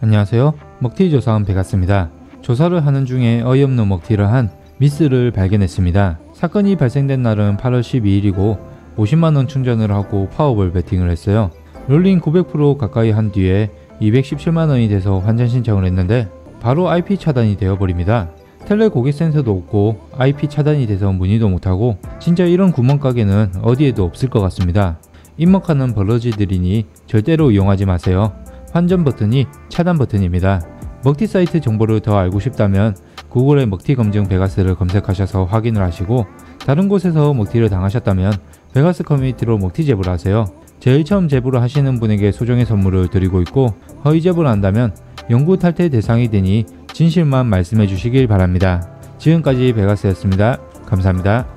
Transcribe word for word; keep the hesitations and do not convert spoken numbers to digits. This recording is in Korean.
안녕하세요. 먹튀 조사원 베가스입니다. 조사를 하는 중에 어이없는 먹튀를 한 미스를 발견했습니다. 사건이 발생된 날은 팔월 십이일이고 오십만 원 충전을 하고 파워볼 베팅을 했어요. 롤링 구백 퍼센트 가까이 한 뒤에 이백십칠만 원이 돼서 환전 신청을 했는데 바로 아이피 차단이 되어버립니다. 텔레 고객 센서도 없고 아이피 차단이 돼서 문의도 못하고 진짜 이런 구멍가게는 어디에도 없을 것 같습니다. 입먹하는 버러지들이니 절대로 이용하지 마세요. 환전 버튼이 차단 버튼입니다. 먹튀 사이트 정보를 더 알고 싶다면 구글에 먹튀 검증 베가스를 검색하셔서 확인을 하시고 다른 곳에서 먹튀를 당하셨다면 베가스 커뮤니티로 먹튀 제보를 하세요. 제일 처음 제보를 하시는 분에게 소정의 선물을 드리고 있고 허위 제보를 한다면 영구 탈퇴 대상이 되니 진실만 말씀해 주시길 바랍니다. 지금까지 베가스였습니다. 감사합니다.